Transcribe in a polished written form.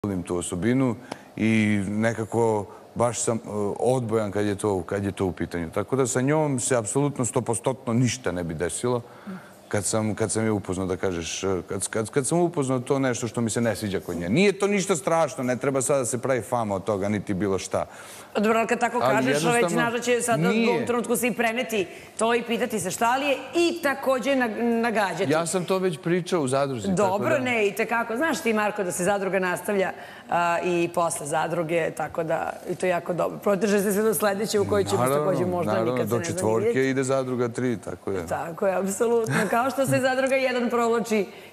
volim tu osobinu i nekako baš sam odbojan kad je to u pitanju. Tako da sa njom se apsolutno 100% ništa ne bi desilo kad sam je upoznao, da kažeš, kad sam upoznao to nešto što mi se ne sviđa kod nje. Nije to ništa strašno, ne treba sada da se pravi fama od toga, niti bilo šta. Dobro, ali kad tako kažeš, već znaš da će sad u ovom trenutku se i preneti to i pitati se šta li je i takođe nagađati. Ja sam to već pričao u zadruzi. Dobro, ne, i tekako. Znaš ti, Marko, da se zadruga nastavlja i posle zadruge, tako da i to je jako dobro. Proteže se sve do sledeće u kojoj ćemo takođe možda nikad se ne znam vidjeti. Do četvorke ide zadruga 3, tako je. Tako je, apsolutno. Kao što se zadruga 1 provlači